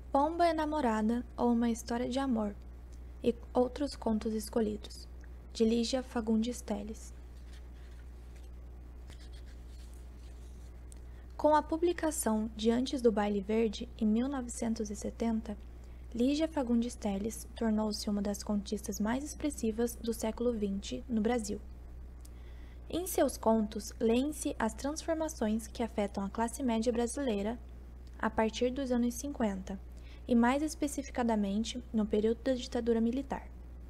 Pomba Enamorada ou Uma História de Amor e Outros Contos Escolhidos, de Lígia Fagundes Telles. Com a publicação de Antes do Baile Verde, em 1970, Lígia Fagundes Telles tornou-se uma das contistas mais expressivas do século XX no Brasil. Em seus contos, leem-se as transformações que afetam a classe média brasileira a partir dos anos 50, e mais especificadamente no período da ditadura militar.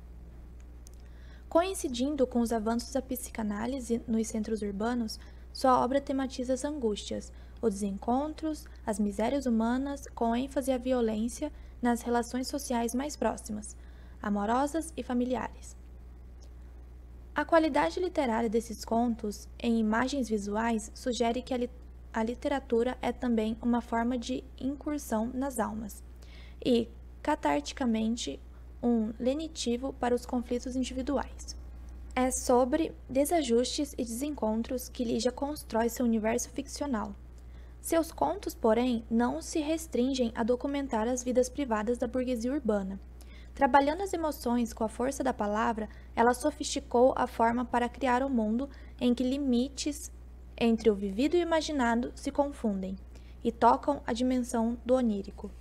Coincidindo com os avanços da psicanálise nos centros urbanos, sua obra tematiza as angústias, os desencontros, as misérias humanas, com ênfase à violência nas relações sociais mais próximas, amorosas e familiares. A qualidade literária desses contos, em imagens visuais, sugere que a literatura é também uma forma de incursão nas almas e, catarticamente, um lenitivo para os conflitos individuais. É sobre desajustes e desencontros que Lígia constrói seu universo ficcional. Seus contos, porém, não se restringem a documentar as vidas privadas da burguesia urbana. Trabalhando as emoções com a força da palavra, ela sofisticou a forma para criar um mundo em que limites entre o vivido e o imaginado se confundem e tocam a dimensão do onírico.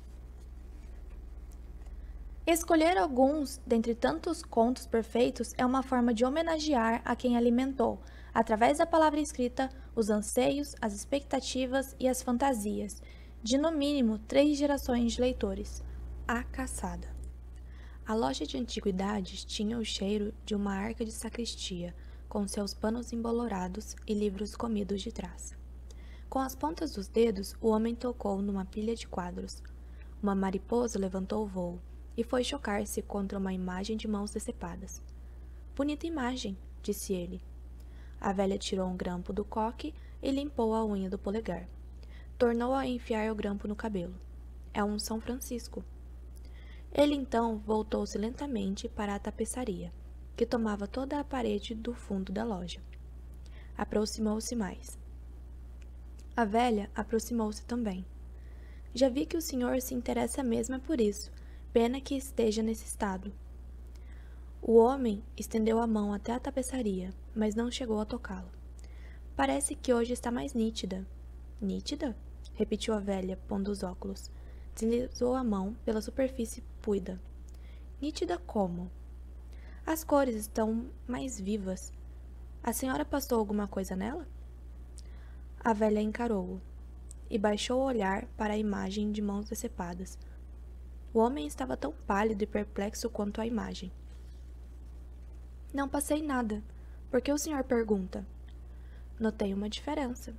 Escolher alguns dentre tantos contos perfeitos é uma forma de homenagear a quem alimentou, através da palavra escrita, os anseios, as expectativas e as fantasias, de no mínimo 3 gerações de leitores. A Caçada. A loja de antiguidades tinha o cheiro de uma arca de sacristia, com seus panos embolorados e livros comidos de traça. Com as pontas dos dedos, o homem tocou numa pilha de quadros. Uma mariposa levantou o voo e foi chocar-se contra uma imagem de mãos decepadas. Bonita imagem, disse ele. A velha tirou um grampo do coque e limpou a unha do polegar. Tornou a enfiar o grampo no cabelo. É um São Francisco. Ele então voltou-se lentamente para a tapeçaria, que tomava toda a parede do fundo da loja. Aproximou-se mais. A velha aproximou-se também. Já vi que o senhor se interessa mesmo por isso. Pena que esteja nesse estado. O homem estendeu a mão até a tapeçaria, mas não chegou a tocá-la. Parece que hoje está mais nítida. Nítida? Repetiu a velha, pondo os óculos. Deslizou a mão pela superfície puida. Nítida como? As cores estão mais vivas. A senhora passou alguma coisa nela? A velha encarou-o e baixou o olhar para a imagem de mãos decepadas. O homem estava tão pálido e perplexo quanto a imagem. Não passei nada. Por que o senhor pergunta? Notei uma diferença.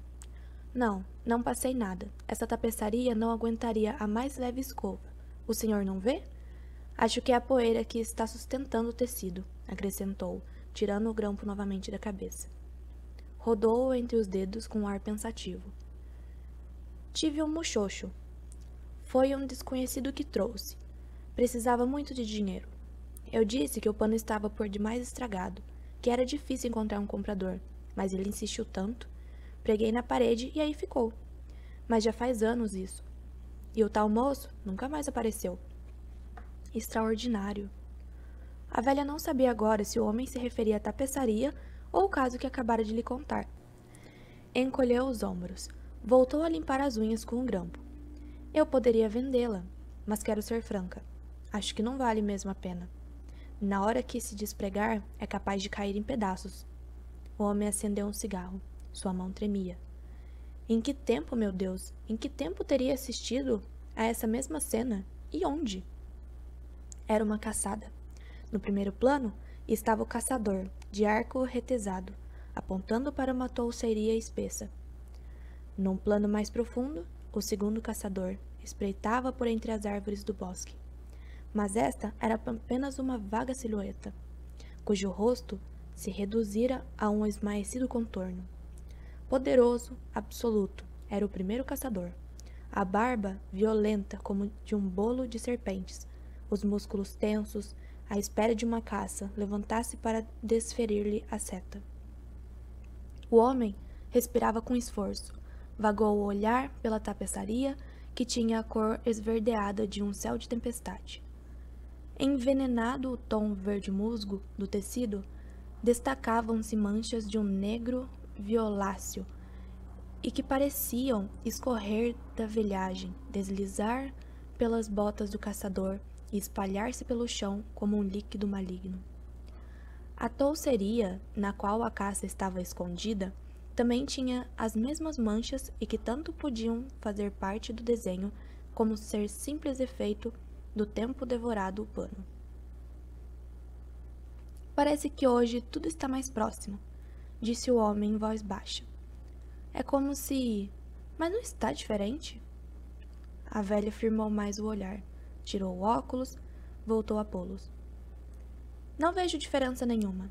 Não passei nada. Essa tapeçaria não aguentaria a mais leve escova. O senhor não vê? Acho que é a poeira que está sustentando o tecido, acrescentou, tirando o grampo novamente da cabeça. Rodou-o entre os dedos com um ar pensativo. Tive um muxoxo. Foi um desconhecido que trouxe. Precisava muito de dinheiro. Eu disse que o pano estava por demais estragado, que era difícil encontrar um comprador, mas ele insistiu tanto. Preguei na parede e aí ficou. Mas já faz anos isso. E o tal moço nunca mais apareceu. Extraordinário. A velha não sabia agora se o homem se referia à tapeçaria ou o caso que acabara de lhe contar. Encolheu os ombros. Voltou a limpar as unhas com um grampo. Eu poderia vendê-la, mas quero ser franca. Acho que não vale mesmo a pena. Na hora que se despregar, é capaz de cair em pedaços. O homem acendeu um cigarro. Sua mão tremia. Em que tempo, meu Deus? Em que tempo teria assistido a essa mesma cena? E onde? Era uma caçada. No primeiro plano estava o caçador, de arco retesado, apontando para uma touceira espessa. Num plano mais profundo, o segundo caçador espreitava por entre as árvores do bosque. Mas esta era apenas uma vaga silhueta, cujo rosto se reduzira a um esmaecido contorno. Poderoso, absoluto, era o primeiro caçador. A barba violenta como de um bolo de serpentes, os músculos tensos, à espera de uma caça levantasse para desferir-lhe a seta. O homem respirava com esforço, vagou o olhar pela tapeçaria que tinha a cor esverdeada de um céu de tempestade. Envenenado o tom verde musgo do tecido, destacavam-se manchas de um negro violáceo e que pareciam escorrer da velhagem, deslizar pelas botas do caçador e espalhar-se pelo chão como um líquido maligno. A touceria, na qual a caça estava escondida, também tinha as mesmas manchas e que tanto podiam fazer parte do desenho como ser simples efeito do tempo devorado o pano. Parece que hoje tudo está mais próximo, disse o homem em voz baixa. É como se... Mas não está diferente? A velha firmou mais o olhar, tirou o óculos, voltou a pô-los. Não vejo diferença nenhuma.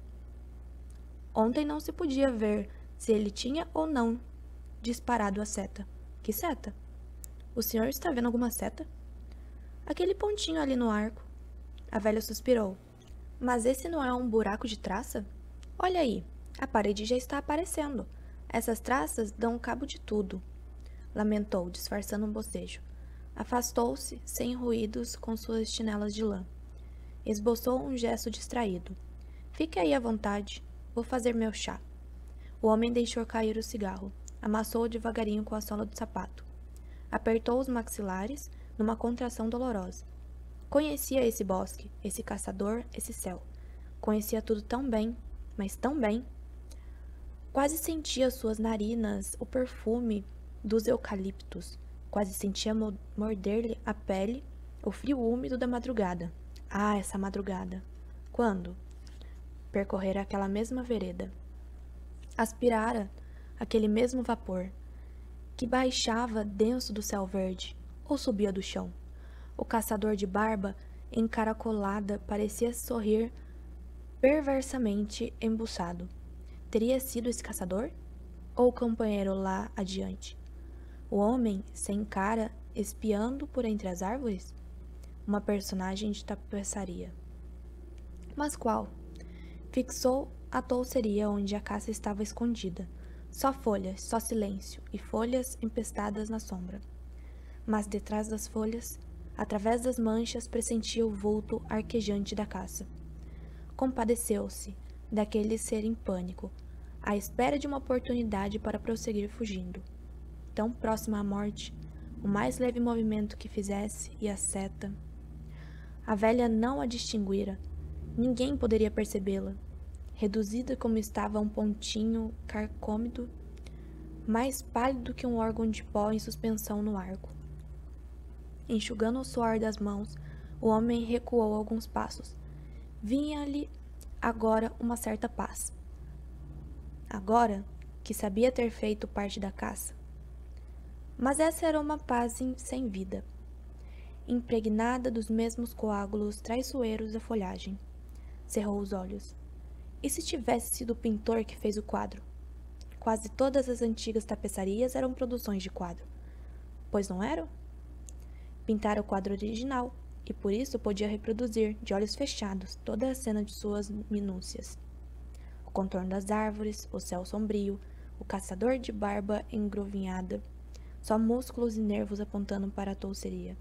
Ontem não se podia ver se ele tinha ou não disparado a seta. Que seta? O senhor está vendo alguma seta? Aquele pontinho ali no arco. A velha suspirou. Mas esse não é um buraco de traça? Olha aí, a parede já está aparecendo. Essas traças dão cabo de tudo. Lamentou, disfarçando um bocejo. Afastou-se, sem ruídos, com suas chinelas de lã. Esboçou um gesto distraído. Fique aí à vontade. Vou fazer meu chá. O homem deixou cair o cigarro. Amassou-o devagarinho com a sola do sapato. Apertou os maxilares, numa contração dolorosa. Conhecia esse bosque, esse caçador, esse céu. Conhecia tudo tão bem, mas tão bem. Quase sentia suas narinas o perfume dos eucaliptos. Quase sentia morder-lhe a pele o frio úmido da madrugada. Ah, essa madrugada! Quando? Percorrera aquela mesma vereda. Aspirara aquele mesmo vapor, que baixava denso do céu verde, ou subia do chão. O caçador de barba encaracolada parecia sorrir perversamente embuçado. Teria sido esse caçador? Ou o companheiro lá adiante? O homem sem cara espiando por entre as árvores? Uma personagem de tapeçaria. Mas qual? Fixou a touceria onde a caça estava escondida. Só folhas, só silêncio, e folhas empestadas na sombra. Mas detrás das folhas, através das manchas, pressentia o vulto arquejante da caça. Compadeceu-se daquele ser em pânico, à espera de uma oportunidade para prosseguir fugindo. Tão próxima à morte, o mais leve movimento que fizesse e a seta. A velha não a distinguira. Ninguém poderia percebê-la. Reduzida como estava a um pontinho carcômido, mais pálido que um órgão de pó em suspensão no arco. Enxugando o suor das mãos, o homem recuou alguns passos. Vinha-lhe agora uma certa paz. Agora que sabia ter feito parte da caça. Mas essa era uma paz sem vida, impregnada dos mesmos coágulos traiçoeiros da folhagem. Cerrou os olhos. E se tivesse sido o pintor que fez o quadro? Quase todas as antigas tapeçarias eram produções de quadro. Pois não eram? Pintara o quadro original, e por isso podia reproduzir, de olhos fechados, toda a cena de suas minúcias. O contorno das árvores, o céu sombrio, o caçador de barba engrovinhada, só músculos e nervos apontando para a touceria.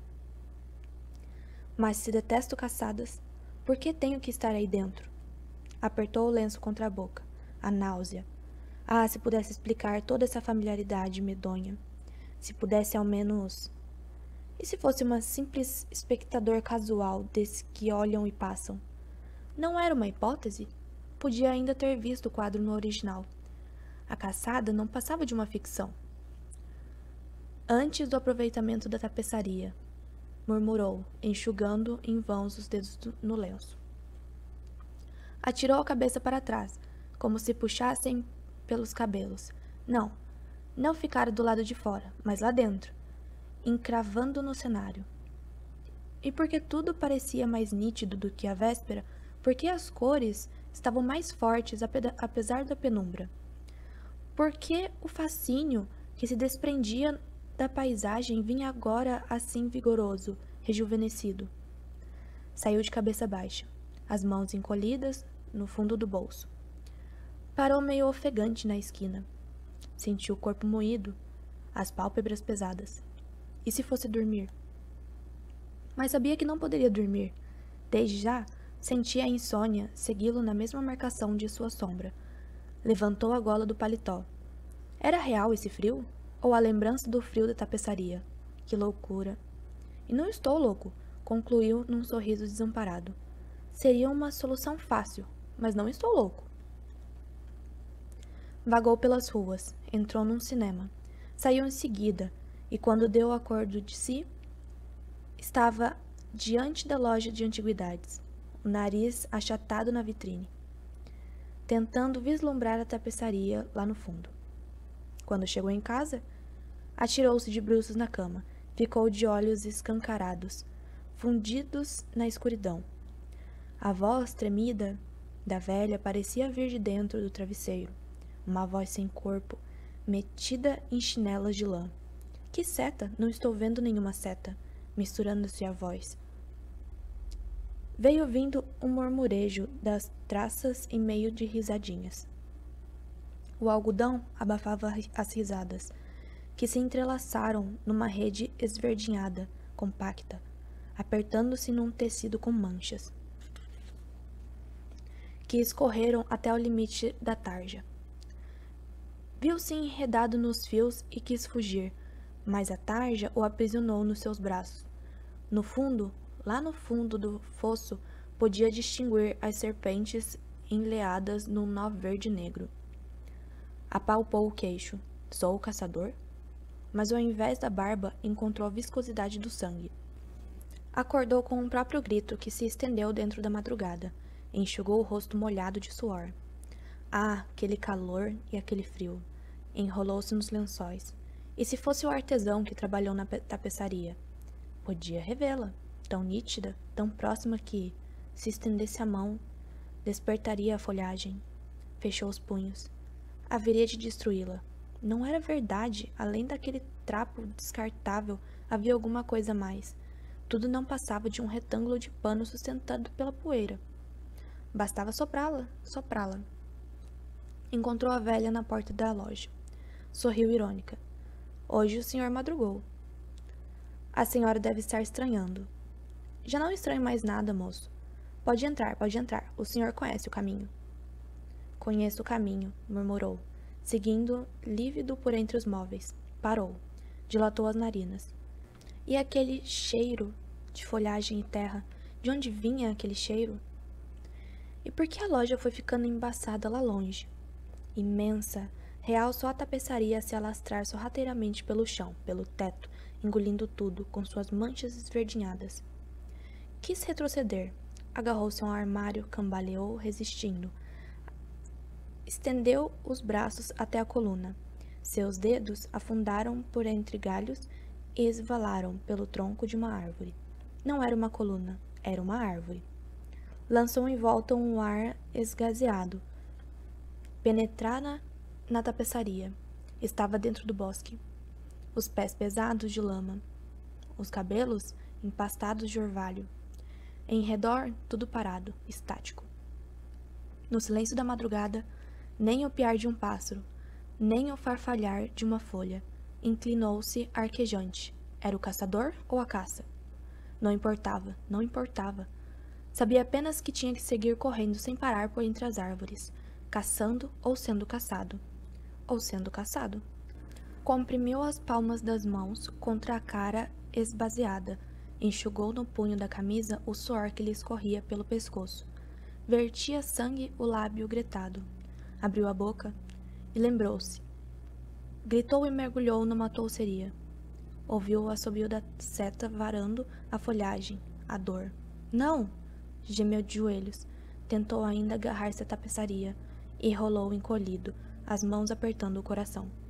Mas se detesto caçadas, por que tenho que estar aí dentro? Apertou o lenço contra a boca. A náusea. Ah, se pudesse explicar toda essa familiaridade medonha. Se pudesse ao menos... E se fosse uma simples espectador casual desses que olham e passam? Não era uma hipótese? Podia ainda ter visto o quadro no original. A caçada não passava de uma ficção. Antes do aproveitamento da tapeçaria, murmurou, enxugando em vão os dedos no lenço. Atirou a cabeça para trás, como se puxassem pelos cabelos. Não, não ficara do lado de fora, mas lá dentro, encravando no cenário. E porque tudo parecia mais nítido do que a véspera, porque as cores estavam mais fortes apesar da penumbra. Porque o fascínio que se desprendia da paisagem vinha agora assim vigoroso, rejuvenescido. Saiu de cabeça baixa, as mãos encolhidas no fundo do bolso. Parou meio ofegante na esquina. Sentiu o corpo moído, as pálpebras pesadas. E se fosse dormir? Mas sabia que não poderia dormir. Desde já, sentia a insônia segui-lo na mesma marcação de sua sombra. Levantou a gola do paletó. Era real esse frio? Ou a lembrança do frio da tapeçaria? Que loucura! E não estou louco, concluiu num sorriso desamparado. Seria uma solução fácil, mas não estou louco. Vagou pelas ruas, entrou num cinema. Saiu em seguida, e quando deu o acordo de si, estava diante da loja de antiguidades, o nariz achatado na vitrine, tentando vislumbrar a tapeçaria lá no fundo. Quando chegou em casa, atirou-se de bruços na cama, ficou de olhos escancarados, fundidos na escuridão. A voz tremida da velha parecia vir de dentro do travesseiro, uma voz sem corpo, metida em chinelas de lã. Que seta? Não estou vendo nenhuma seta, misturando-se à voz. Veio vindo um murmurejo das traças em meio de risadinhas. O algodão abafava as risadas, que se entrelaçaram numa rede esverdinhada, compacta, apertando-se num tecido com manchas, que escorreram até o limite da tarja. Viu-se enredado nos fios e quis fugir, mas a tarja o aprisionou nos seus braços. No fundo, lá no fundo do fosso, podia distinguir as serpentes enleadas num nó verde-negro. Apalpou o queixo. Sou o caçador? Mas ao invés da barba, encontrou a viscosidade do sangue. Acordou com um próprio grito que se estendeu dentro da madrugada. Enxugou o rosto molhado de suor. Ah, aquele calor e aquele frio. Enrolou-se nos lençóis. E se fosse o artesão que trabalhou na tapeçaria? Podia revê-la, tão nítida, tão próxima que, se estendesse a mão, despertaria a folhagem. Fechou os punhos. Haveria de destruí-la. Não era verdade, além daquele trapo descartável, havia alguma coisa mais. Tudo não passava de um retângulo de pano sustentado pela poeira. Bastava soprá-la, soprá-la. Encontrou a velha na porta da loja. Sorriu irônica. Hoje o senhor madrugou. A senhora deve estar estranhando. Já não estranho mais nada, moço. Pode entrar, o senhor conhece o caminho. Conheço o caminho, murmurou, seguindo lívido por entre os móveis. Parou, dilatou as narinas. E aquele cheiro de folhagem e terra, de onde vinha aquele cheiro? E por que a loja foi ficando embaçada lá longe? Imensa, real só a tapeçaria a se alastrar sorrateiramente pelo chão, pelo teto, engolindo tudo, com suas manchas esverdinhadas. Quis retroceder. Agarrou-se a um armário, cambaleou, resistindo. Estendeu os braços até a coluna. Seus dedos afundaram por entre galhos e esvalaram pelo tronco de uma árvore. Não era uma coluna, era uma árvore. Lançou em volta um ar esgazeado. Penetrara na tapeçaria. Estava dentro do bosque. Os pés pesados de lama. Os cabelos empastados de orvalho. Em redor, tudo parado, estático. No silêncio da madrugada, nem o piar de um pássaro, nem o farfalhar de uma folha. Inclinou-se arquejante. Era o caçador ou a caça? Não importava, não importava. Sabia apenas que tinha que seguir correndo sem parar por entre as árvores, caçando ou sendo caçado. Ou sendo caçado. Comprimiu as palmas das mãos contra a cara esbaseada, enxugou no punho da camisa o suor que lhe escorria pelo pescoço. Vertia sangue o lábio gretado. Abriu a boca e lembrou-se. Gritou e mergulhou numa touceria. Ouviu o assobio da seta varando a folhagem, a dor. Não! Gemeu de joelhos. Tentou ainda agarrar-se à tapeçaria e rolou encolhido, as mãos apertando o coração.